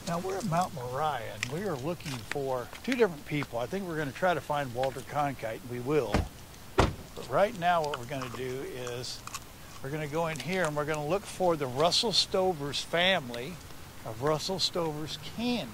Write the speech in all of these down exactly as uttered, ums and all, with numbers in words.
Now we're at Mount Moriah and we are looking for two different people. I think we're going to try to find Walter Cronkite, and we will. But right now what we're going to do is we're going to go in here and we're going to look for the Russell-Stover's family of Russell-Stover's candy.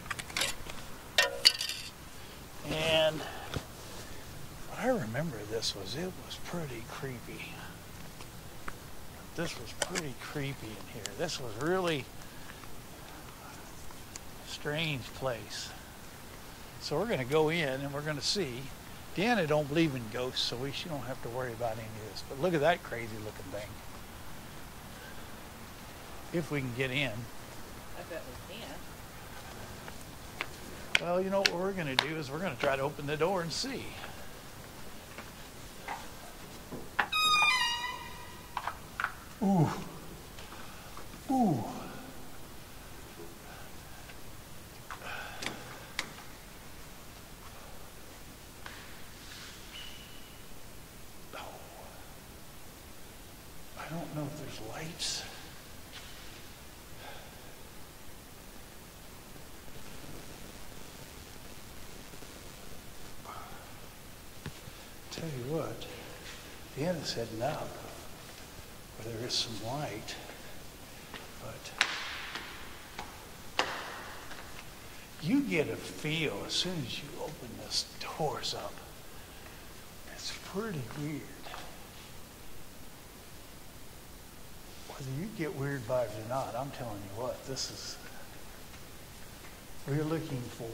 And what I remember this was, it was pretty creepy. This was pretty creepy in here. This was really strange place. So we're going to go in and we're going to see. Deanna don't believe in ghosts, so we she don't have to worry about any of this. But look at that crazy looking thing. If we can get in. I bet we can. Well, you know what we're going to do is we're going to try to open the door and see. Ooh. Ooh. I don't know if there's lights. Tell you what, Deanna's heading up where there is some light, but you get a feel as soon as you open this doors up. It's pretty weird. Whether you get weird vibes or not, I'm telling you what, this is, we're looking for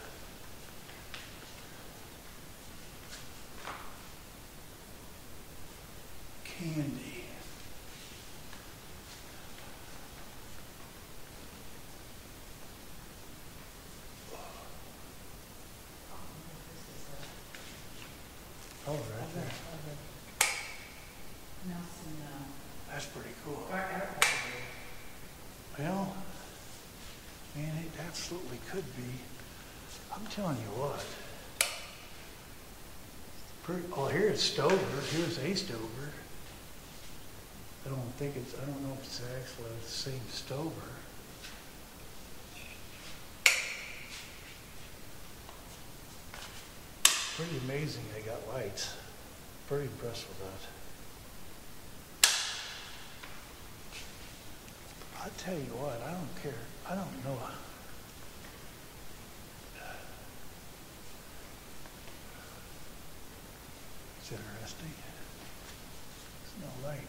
candy. Oh, right there. Nelson, uh, That's pretty cool. our airport. Well, man, it absolutely could be. I'm telling you what. Pretty, oh, here's Stover. Here's a Stover. I don't think it's, I don't know if it's actually the same Stover. Pretty amazing they got lights. Pretty impressed with that. I tell you what, I don't care. I don't know. It's interesting. There's no light.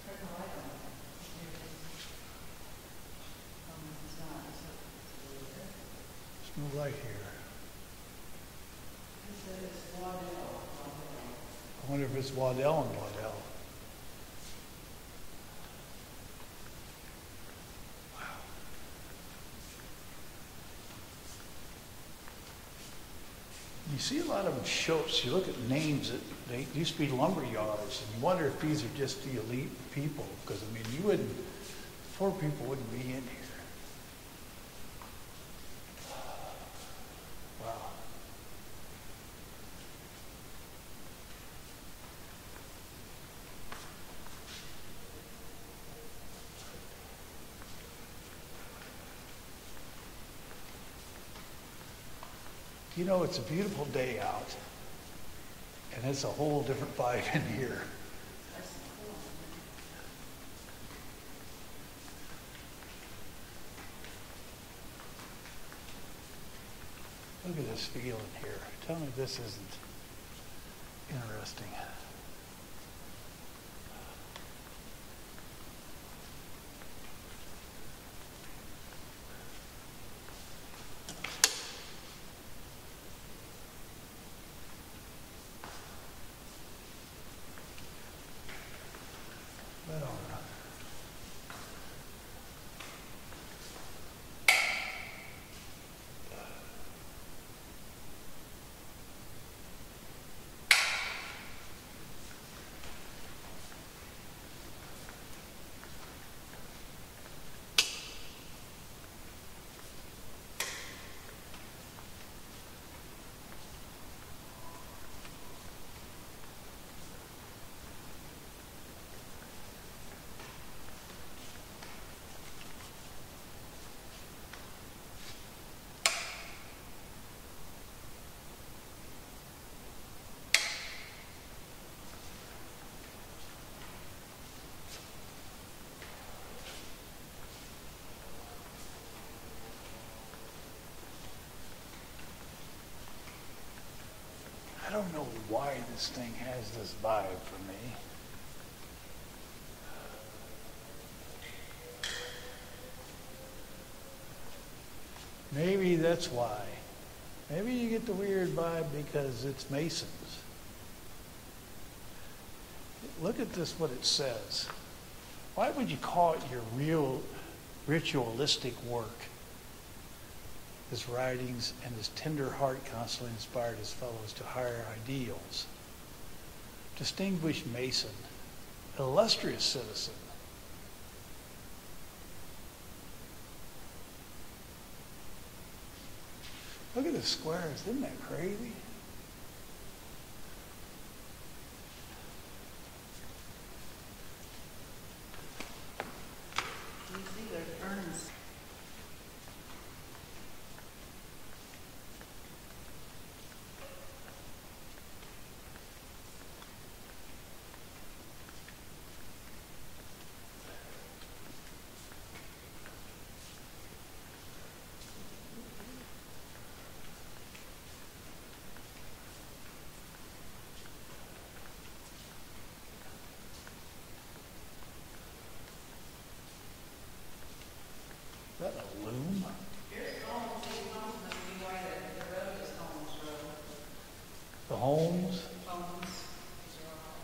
There's no light here. I wonder if it's Waddell and Waddell. Wow. You see a lot of them shows. You look at names that they used to be lumber yards, and you wonder if these are just the elite people. Because I mean, you wouldn't, poor people wouldn't be in here. Wow. You know, it's a beautiful day out, and it's a whole different vibe in here. Look at this feeling here. Tell me this isn't interesting. But all right. why this thing has this vibe for me. Maybe that's why. Maybe you get the weird vibe because it's Masons. Look at this, what it says. Why would you call it your real ritualistic work? His writings and his tender heart constantly inspired his fellows to higher ideals. Distinguished Mason, illustrious citizen. Look at the squares, isn't that crazy? You see there's urns. Is that a loom? Here's Holmes. See, Holmes must be why the, the road is Holmes Road. The homes? Holmes. These are all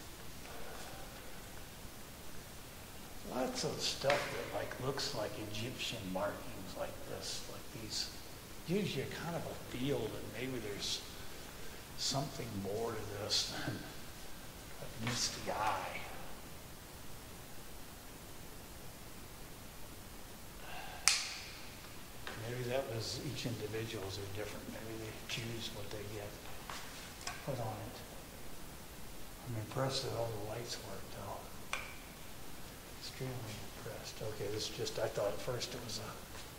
Holmes. Lots of stuff that like looks like Egyptian markings like this, like these. Gives you kind of a feel that maybe there's something more to this than meets the eye. Maybe that was, each individuals are different. Maybe they choose what they get put on it. I'm impressed that all the lights work though. Extremely impressed. Okay, this is just, I thought at first it was a,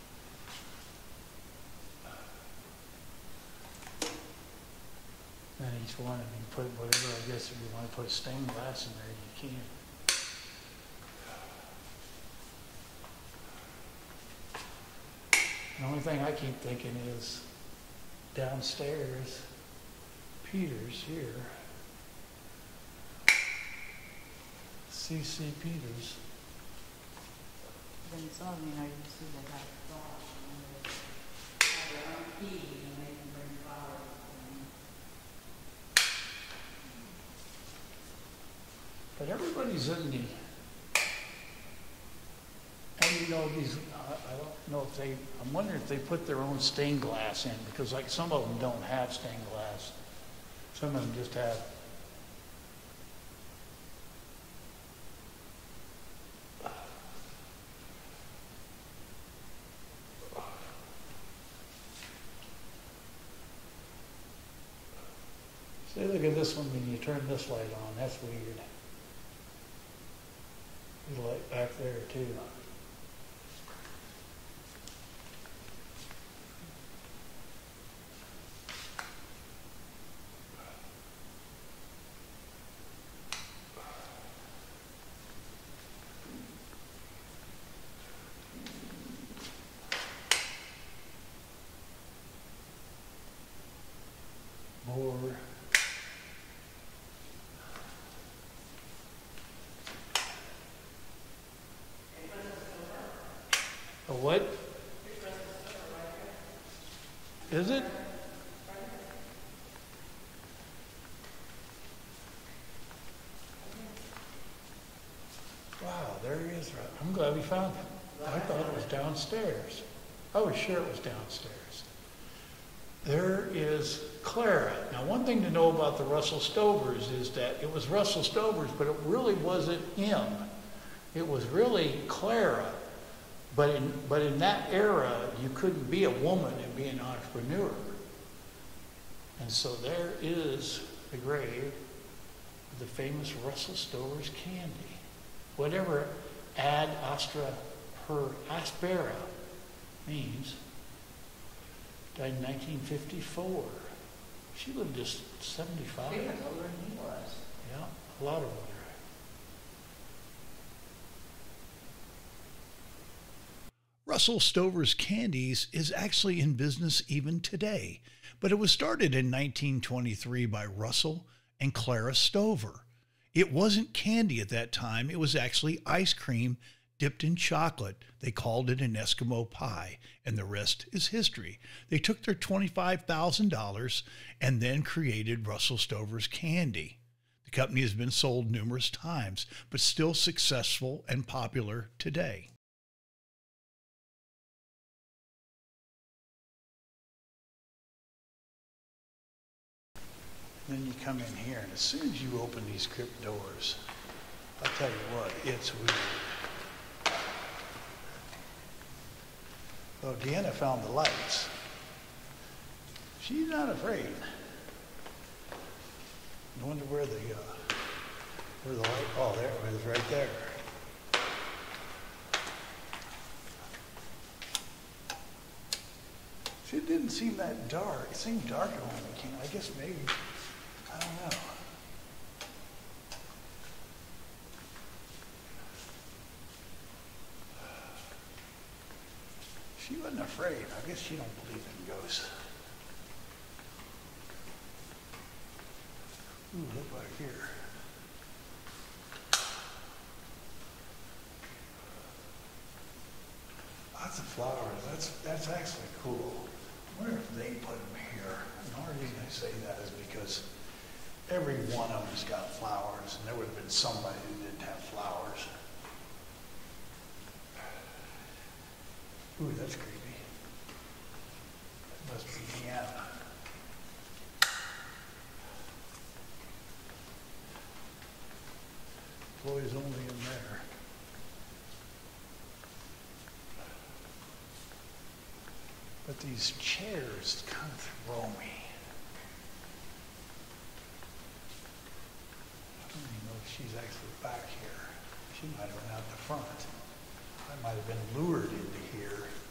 then each one, I mean, put whatever, I guess if you want to put stained glass in there, you can. The only thing I keep thinking is downstairs, Peters here, C C Peters. Then some of them, you know, you see they got flowers and they have their own feed and they can bring flowers. But everybody's in the, and you know, these, I, I don't know if they, I'm wondering if they put their own stained glass in, because like some of them don't have stained glass. Some of them just have. See, look at this one when you turn this light on, that's weird. There's a light back there too. More. A what? Is it? Wow, there he is. I'm glad we found him. I thought it was downstairs. I was sure it was downstairs. There is Clara. Now, one thing to know about the Russell-Stovers is that it was Russell-Stovers, but it really wasn't him. It was really Clara. But in, but in that era, you couldn't be a woman and be an entrepreneur. And so there is the grave of the famous Russell-Stover's candy. Whatever ad astra per aspera means. Died in nineteen fifty-four. She lived just seventy-five. She was older than he was. Yeah, a lot older. Omaha.Stover's Candies is actually in business even today, but it was started in nineteen twenty-three by Russell and Clara Stover. It wasn't candy at that time, it was actually ice cream dipped in chocolate. They called it an Eskimo Pie, and the rest is history. They took their twenty-five thousand dollars and then created Russell Stover's Candy. The company has been sold numerous times, but still successful and popular today. Then you come in here, and as soon as you open these crypt doors, I'll tell you what, it's weird. Well, Deanna found the lights. She's not afraid. I wonder where the uh, where the light. Oh, there it was, right there. It didn't seem that dark. It seemed darker when we came. I guess maybe. I don't know. She wasn't afraid. I guess she don't believe in ghosts. Ooh, look back here. Lots of flowers. That's that's actually cool. I wonder if they put them here. And the only reason I say that is because every one of them's got flowers, and there would have been somebody who didn't have flowers. Ooh, that's creepy. That must be Deanna. Chloe's only in there. But these chairs kind of throw me. I don't even know if she's actually back here. She might have been out the front. I might have been lured into here.